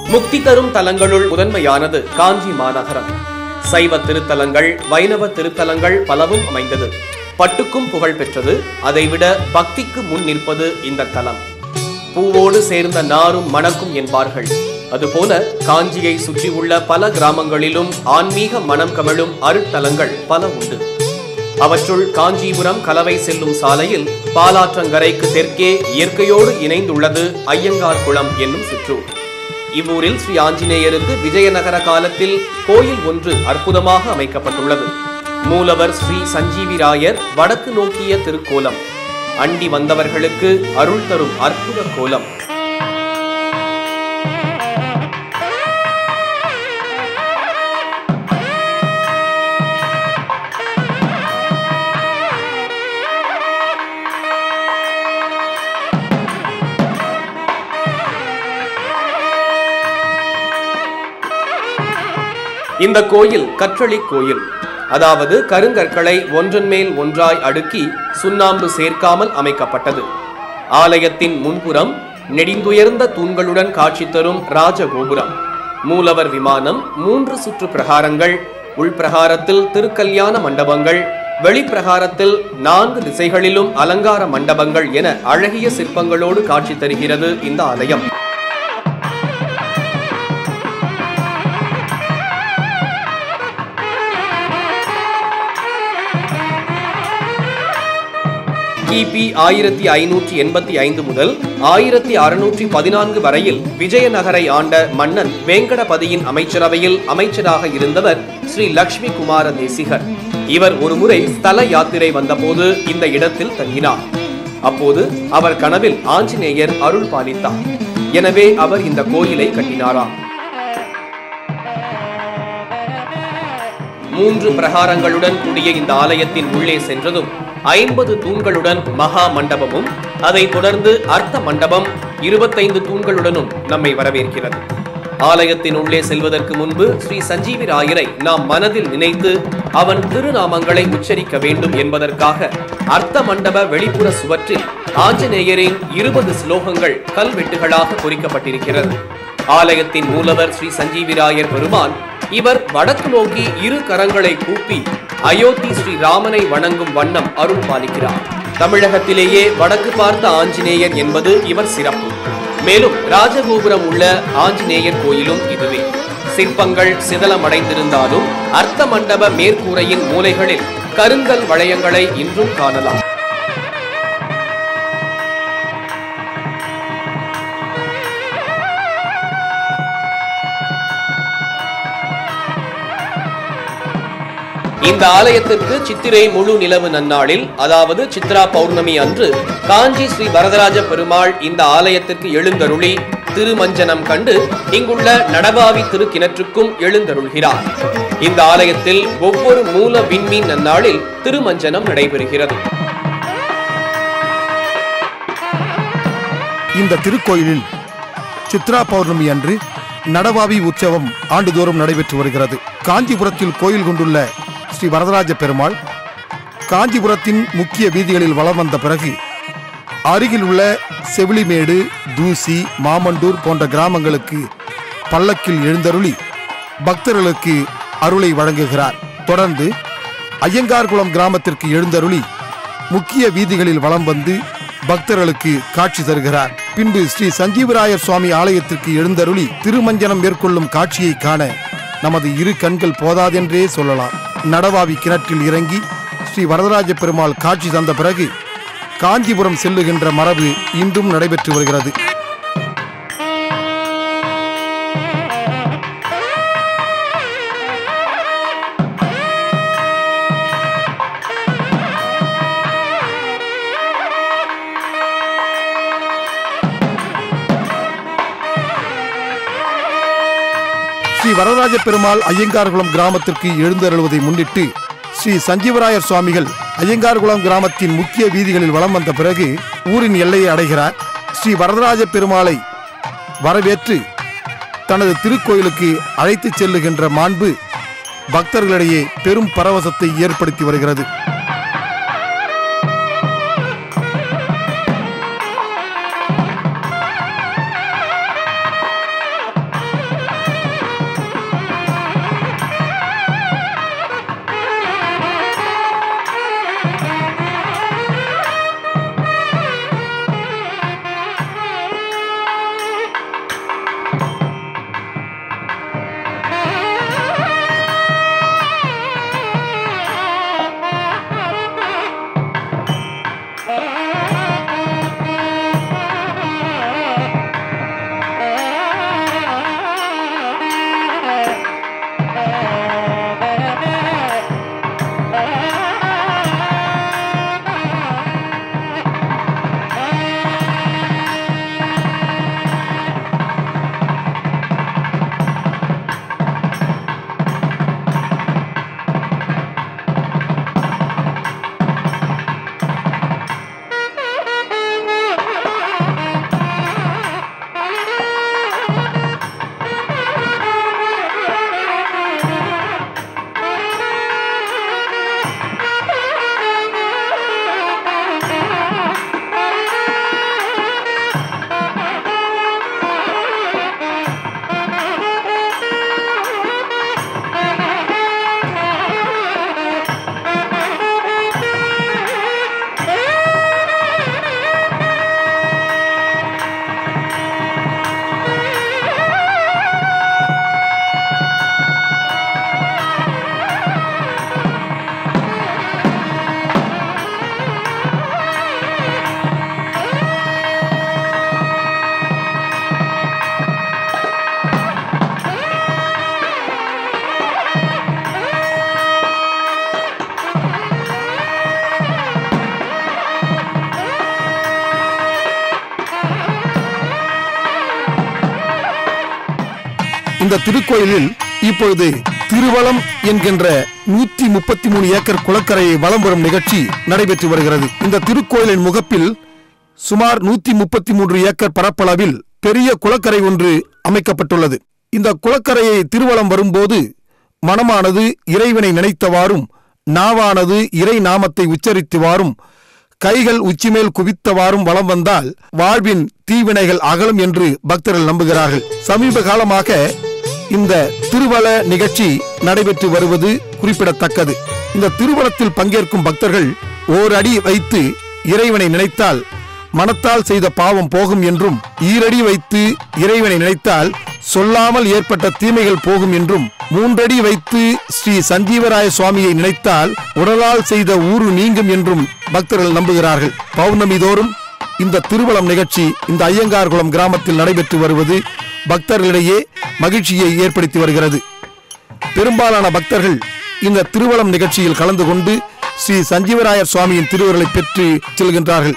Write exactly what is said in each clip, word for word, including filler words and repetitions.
முக்தி தரும் தலங்களுள் முதன்மையானது காஞ்சி மாநகரம். சைவ திருத்தலங்கள், வைணவ திருத்தலங்கள் பலவும் அமைந்தது. பட்டுக்கும் புகழ் பெற்றது. அதைவிட பக்திக்கு முன் நிற்பது இந்த தலம். பூவோடு சேர்ந்த நாரும் மணக்கும் என்பார்கள். அதுபோல காஞ்சியை சுற்றியுள்ள பல கிராமங்களிலும் ஆன்மீக மனம் கமழும் அருட்தலங்கள் பல உண்டு. அவற்றுள் காஞ்சிபுரம் கலவை செல்லும் சாலையில் பாலாற்றங்கரைக்கு தெற்கே இயற்கையோடு இணைந்துள்ளது ஐயங்கார் குளம் என்னும் சிற்றூர். இவ்வூரில் ஸ்ரீ ஆஞ்சநேயருக்கு விஜயநகர காலத்தில் கோயில் ஒன்று அற்புதமாக அமைக்கப்பட்டுள்ளது. மூலவர் ஸ்ரீ சஞ்சீவிராயர் வடக்கு நோக்கிய திருக்கோலம். அண்டி வந்தவர்களுக்கு அருள் தரும் அற்புத கோலம். இந்த கோயில் கற்றளி கோயில், அதாவது கருங்கற்களை ஒன்றன் மேல் ஒன்றாய் அடுக்கி சுண்ணாம்பு சேர்க்காமல் அமைக்கப்பட்டது. ஆலயத்தின் முன்புறம் நெடிந்துயர்ந்த தூண்களுடன் காட்சி தரும் ராஜகோபுரம், மூலவர் விமானம், மூன்று சுற்று பிரகாரங்கள், உள்பிரகாரத்தில் திருக்கல்யாண மண்டபங்கள், வெளிப்பிரகாரத்தில் நான்கு திசைகளிலும் அலங்கார மண்டபங்கள் என அழகிய சிற்பங்களோடு காட்சி தருகிறது இந்த ஆலயம். கிபி ஆயிரத்தி ஐநூற்றி எண்பத்தி ஐந்து முதல் ஆயிரத்தி அறுநூற்றி பதினான்கு வரையில் விஜயநகரை ஆண்ட மன்னன் வேங்கடபதியின் அமைச்சரவையில் அமைச்சராக இருந்தவர் ஸ்ரீ லட்சுமி குமார தேசிகர். இவர் ஒருமுறை ஸ்தல யாத்திரை வந்தபோது இந்த இடத்தில் தங்கினார். அப்போது அவர் கனவில் ஆஞ்சநேயர் அருள் பாலித்தார். எனவே அவர் இந்த கோயிலை கட்டினாராம். மூன்று பிரகாரங்களுடன் கூடிய இந்த ஆலயத்தின் உள்ளே சென்றதும் ஐம்பது தூண்களுடன் மகா மண்டபமும், அதை தொடர்ந்து அர்த்த மண்டபம் இருபத்தைந்து தூண்களுடனும் நம்மை வரவேற்கிறது. ஆலயத்தின் உள்ளே செல்வதற்கு முன்பு ஸ்ரீ சஞ்சீவிராயரை நாம் மனதில் நினைத்து அவன் திருநாமங்களை உச்சரிக்க வேண்டும் என்பதற்காக அர்த்த மண்டப வெளிப்புற சுவற்றில் ஆஞ்சநேயரின் இருபது ஸ்லோகங்கள் கல்வெட்டுகளாக பொறிக்கப்பட்டிருக்கிறது. ஆலயத்தின் மூலவர் ஸ்ரீ சஞ்சீவிராயர் பெருமான். இவர் வடக்கு நோக்கி இரு கரங்களை கூப்பி அயோத்தி ஸ்ரீ ராமனை வணங்கும் வண்ணம் அருள் பாலிக்கிறார். தமிழகத்திலேயே வடக்கு பார்த்த ஆஞ்சநேயர் என்பது இவர் சிறப்பு. மேலும் ராஜகோபுரம் உள்ள ஆஞ்சநேயர் கோயிலும் இதுவே. சிற்பங்கள் சிதலமடைந்திருந்தாலும் அர்த்த மண்டப மேற்கூரையின் மூலைகளில் கருங்கல் வளையங்களை இன்றும் காணலாம். இந்த ஆலயத்திற்கு சித்திரை முழு நிலவு நன்னாளில், அதாவது சித்ரா பௌர்ணமி அன்று காஞ்சி ஸ்ரீ வரதராஜ பெருமாள் இந்த ஆலயத்திற்கு எழுந்தருளி திருமஞ்சனம் கண்டு இங்குள்ள நடவாவி திருக்கிணற்றுக்கும் எழுந்தருள்கிறார். இந்த ஆலயத்தில் ஒவ்வொரு மூல விண்மீன் நன்னாளில் திருமஞ்சனம் நடைபெறுகிறது. இந்த திருக்கோயிலில் சித்ரா பௌர்ணமி அன்று நடவாவி உற்சவம் ஆண்டுதோறும் நடைபெற்று வருகிறது. காஞ்சிபுரத்தில் கோயில் கொண்டுள்ள ஸ்ரீ வரதராஜ பெருமாள் காஞ்சிபுரத்தின் முக்கிய வீதிகளில் வலம் வந்த பிறகு அருகில் உள்ள செவிலிமேடு, தூசி, மாமண்டூர் போன்ற கிராமங்களுக்கு பல்லக்கில் எழுந்தருளி பக்தர்களுக்கு அருளை வழங்குகிறார். தொடர்ந்து ஐயங்கார்குளம் கிராமத்திற்கு எழுந்தருளி முக்கிய வீதிகளில் வலம் வந்து பக்தர்களுக்கு காட்சி தருகிறார். பின்பு ஸ்ரீ சஞ்சீவராயர் சுவாமி ஆலயத்திற்கு எழுந்தருளி திருமஞ்சனம் மேற்கொள்ளும் காட்சியை காண நமது இரு கண்கள் போதாதென்றே சொல்லலாம். நடவாவி கிணற்றில் இறங்கி ஸ்ரீ வரதராஜ பெருமாள் காட்சி தந்த பிறகு காஞ்சிபுரம் செல்லுகின்ற மரபு இன்றும் நடைபெற்று வருகிறது. ஸ்ரீ வரதராஜ பெருமாள் ஐயங்கார்குளம் கிராமத்திற்கு எழுந்தருளுவதை முன்னிட்டு ஸ்ரீ சஞ்சீவராயர் சுவாமிகள் ஐயங்கார்குளம் கிராமத்தின் முக்கிய வீதிகளில் வலம் வந்த பிறகு ஊரின் எல்லையை அடைகிறார். ஸ்ரீ வரதராஜ பெருமாளை வரவேற்று தனது திருக்கோயிலுக்கு அழைத்துச் செல்லுகின்ற மாண்பு பக்தர்களிடையே பெரும் பரவசத்தை ஏற்படுத்தி வருகிறது. இந்த திருக்கோயிலில் இப்பொழுது திருவலம் என்கின்ற நூத்தி முப்பத்தி மூணு ஏக்கர் குளக்கரையை வலம் வரும் நிகழ்ச்சி நடைபெற்று வருகிறது. இந்த திருக்கோயிலின் முகப்பில் சுமார் நூத்தி முப்பத்தி மூன்று ஏக்கர் பரப்பளவில் பெரிய குளக்கரை ஒன்று அமைக்கப்பட்டுள்ளது. இந்த குளக்கரையை திருவலம் வரும்போது மனமானது இறைவனை நினைத்தவாறும், நாவானது இறை நாமத்தை உச்சரித்தவாறும், கைகள் உச்சிமேல் குவித்தவாறும் வலம் வந்தால் வாழ்வின் தீவினைகள் அகலும் என்று பக்தர்கள் நம்புகிறார்கள். சமீப காலமாக இந்த திருவல நிகழ்ச்சி நடைபெற்று வருவது குறிப்பிடத்தக்கது. இந்த திருவலத்தில் பங்கேற்கும் பக்தர்கள் ஓரடி வைத்து இறைவனை நினைத்தால் மனத்தால் செய்த பாவம் போகும் என்றும், ஈரடி வைத்து இறைவனை நினைத்தால் சொல்லாமல் ஏற்பட்ட தீமைகள் போகும் என்றும், மூன்றடி வைத்து ஸ்ரீ சஞ்சீவராய சுவாமியை நினைத்தால் உடலால் செய்த ஊறு நீங்கும் என்றும் பக்தர்கள் நம்புகிறார்கள். பௌர்ணமி தோறும் இந்த திருவலம் நிகழ்ச்சி இந்த ஐயங்கார்குளம் கிராமத்தில் நடைபெற்று வருவது பக்தர்களிடையே மகிழ்ச்சியை ஏற்படுத்தி வருகிறது. பெரும்பாலான பக்தர்கள் இந்த திருவலம் நிகழ்ச்சியில் கலந்து கொண்டு ஸ்ரீ சஞ்சீவராயர் சுவாமியின் திருவருளை பெற்று செல்கின்றார்கள்.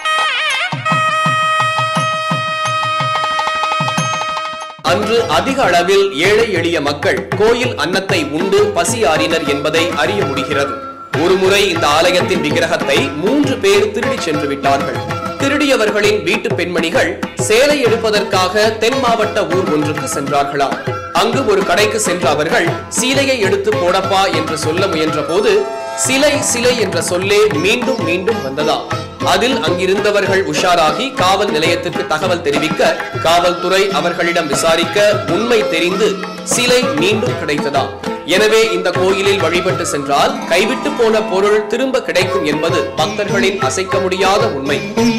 அன்று அதிக அளவில் ஏழை எளிய மக்கள் கோயில் அன்னத்தை உண்டு பசி ஆறினர் என்பதை அறிய முடிகிறது. ஒருமுறை இந்த ஆலயத்தின் விக்கிரகத்தை மூன்று பேர் திருடி சென்று விட்டார்கள். திருடியவர்களின் வீட்டு பெண்மணிகள் சேலை எடுப்பதற்காக தென் மாவட்ட ஊர் ஒன்றுக்கு சென்றார்களாம். அங்கு ஒரு கடைக்கு சென்ற அவர்கள் சீலையை எடுத்து போடப்பா என்று சொல்ல முயன்ற போது சிலை சிலை என்ற சொல்லே மீண்டும் மீண்டும் வந்ததாம். அதில் அங்கிருந்தவர்கள் உஷாராகி காவல் நிலையத்திற்கு தகவல் தெரிவிக்க காவல்துறை அவர்களிடம் விசாரிக்க உண்மை தெரிந்து சிலை மீண்டும் கிடைத்ததாம். எனவே இந்த கோயிலில் வழிபட்டு சென்றால் கைவிட்டு போன பொருள் திரும்ப கிடைக்கும் என்பது பக்தர்களின் அசைக்க முடியாத உண்மை.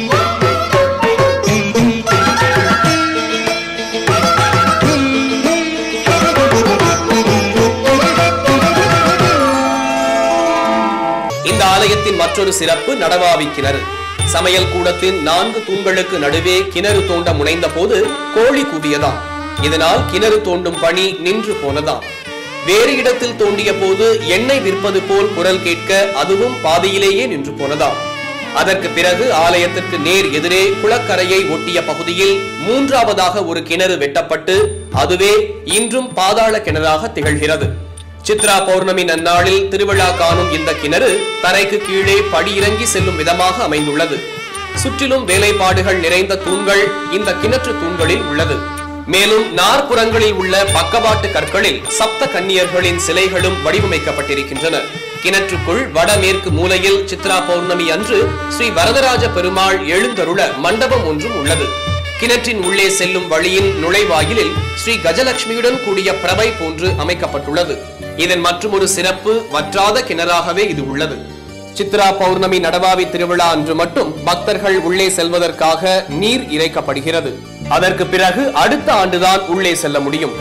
இந்த ஆலயத்தின் மற்றொரு சிறப்பு நடவாவி கிணறு. சமையல் கூடத்தின் நான்கு தூண்களுக்கு நடுவே கிணறு தோண்ட முனைந்த போது கோழி கூவியதாம். இதனால் கிணறு தோண்டும் பணி நின்று போனதாம். வேறு இடத்தில் தோண்டிய போது எண்ணெய் விற்பது போல் குரல் கேட்க அதுவும் பாதியிலேயே நின்று போனதாம். அதற்கு பிறகு ஆலயத்திற்கு நேர் எதிரே குளக்கரையை ஒட்டிய பகுதியில் மூன்றாவதாக ஒரு கிணறு வெட்டப்பட்டு அதுவே இன்றும் பாதாள கிணறாக திகழ்கிறது. சித்ரா பௌர்ணமி நன்னாளில் திருவிழா காணும் இந்த கிணறு தரைக்கு கீழே படியிறங்கி செல்லும் விதமாக அமைந்துள்ளது. சுற்றிலும் வேலைப்பாடுகள் நிறைந்த தூண்கள் இந்த கிணற்று தூண்களில் உள்ளது. மேலும் நாற்புறங்களில் உள்ள பக்கவாட்டு கற்களில் சப்த கன்னியர்களின் சிலைகளும் வடிவமைக்கப்பட்டிருக்கின்றன. கிணற்றுக்குள் வடமேற்கு மூலையில் சித்ரா பௌர்ணமி அன்று ஸ்ரீ வரதராஜ பெருமாள் எழுந்தருள மண்டபம் ஒன்றும் உள்ளது. கிணற்றின் உள்ளே செல்லும் வழியின் நுழைவாயிலில் ஸ்ரீ கஜலட்சுமியுடன் கூடிய பிரபை போன்று அமைக்கப்பட்டுள்ளது. இதன் மற்றொரு சிறப்பு வற்றாத கிணறாகவே இது உள்ளது. சித்ரா பௌர்ணமி நடவாவி திருவிழா அன்று மட்டும் பக்தர்கள் உள்ளே செல்வதற்காக நீர் இறைக்கப்படுகிறது. அதற்கு பிறகு அடுத்த ஆண்டுதான் உள்ளே செல்ல முடியும்.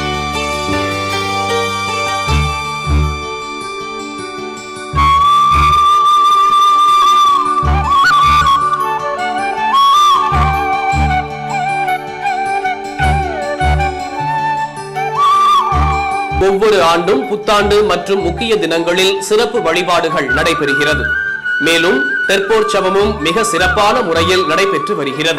ஒவ்வொரு ஆண்டும் புத்தாண்டு மற்றும் முக்கிய தினங்களில் சிறப்பு வழிபாடுகள் நடைபெறுகிறது. மேலும் தெற்போற்சவமும் மிக சிறப்பான முறையில் நடைபெற்று வருகிறது.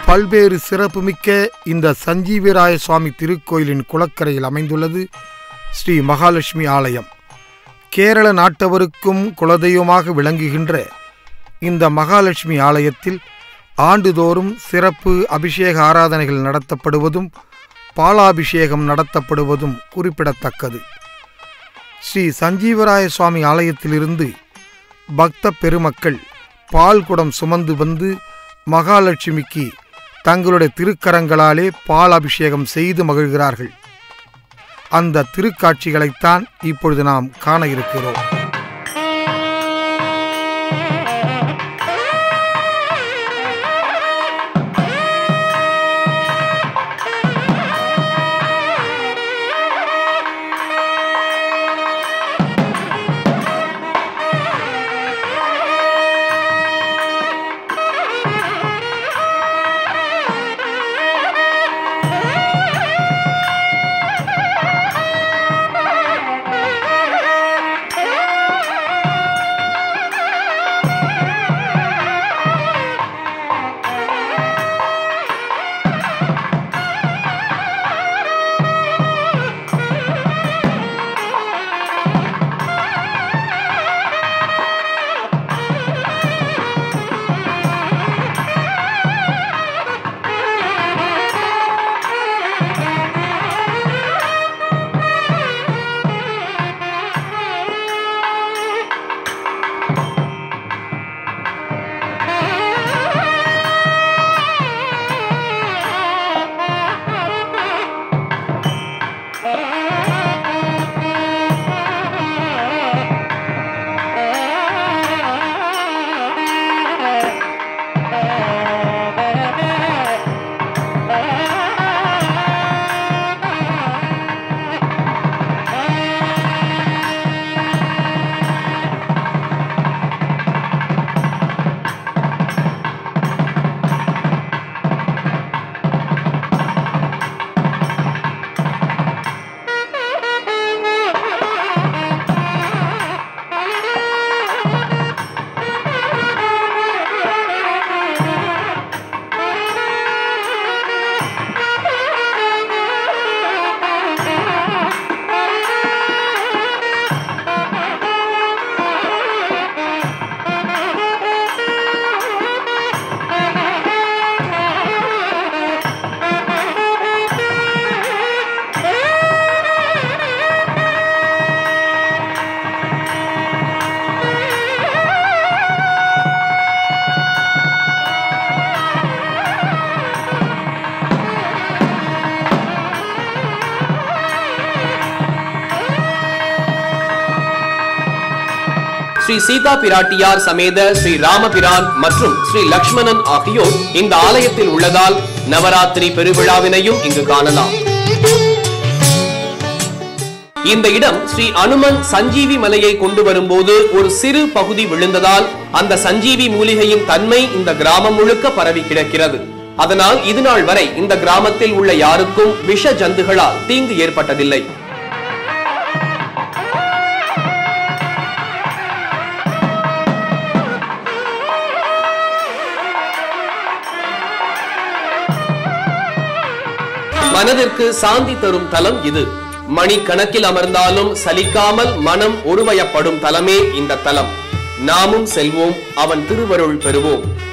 பல்வேறு சிறப்புமிக்க இந்த சஞ்சீவிராய சுவாமி திருக்கோயிலின் குளக்கரையில் அமைந்துள்ளது ஸ்ரீ மகாலட்சுமி ஆலயம். கேரள நாட்டவருக்கும் குலதெய்வமாக விளங்குகின்ற இந்த மகாலட்சுமி ஆலயத்தில் ஆண்டுதோறும் சிறப்பு அபிஷேக ஆராதனைகள் நடத்தப்படுவதும் பாலாபிஷேகம் நடத்தப்படுவதும் குறிப்பிடத்தக்கது. ஸ்ரீ சஞ்சீவராய சுவாமி ஆலயத்திலிருந்து பக்த பெருமக்கள் பால் குடம் சுமந்து வந்து மகாலட்சுமிக்கு தங்களுடைய திருக்கரங்களாலே பால் அபிஷேகம் செய்து மகிழ்கிறார்கள். அந்த திருக்காட்சிகளைத்தான் இப்பொழுது நாம் காண இருக்கிறோம். ஸ்ரீ சீதா பிராட்டியார் சமேத ஸ்ரீ ராமபிரான் மற்றும் ஸ்ரீ லக்ஷ்மணன் ஆகியோர் இந்த ஆலயத்தில் உள்ளதால் நவராத்திரி பெருவிழாவினையும் இங்கு காணலாம். இந்த இடம் ஸ்ரீ அனுமன் சஞ்சீவி மலையை கொண்டு வரும்போது ஒரு சிறு பகுதி விழுந்ததால் அந்த சஞ்சீவி மூலிகையின் தன்மை இந்த கிராமம் முழுக்க பரவி கிடக்கிறது. அதனால் இதுநாள் வரை இந்த கிராமத்தில் உள்ள யாருக்கும் விஷ ஜந்துகளால் தீங்கு ஏற்பட்டதில்லை. மனதிற்கு சாந்தி தரும் தலம் இது. மணி கணக்கில் அமர்ந்தாலும் சலிக்காமல் மனம் ஒருவயப்படும் தலமே இந்த தலம். நாமும் செல்வோம், அவன் திருவருள் பெறுவோம்.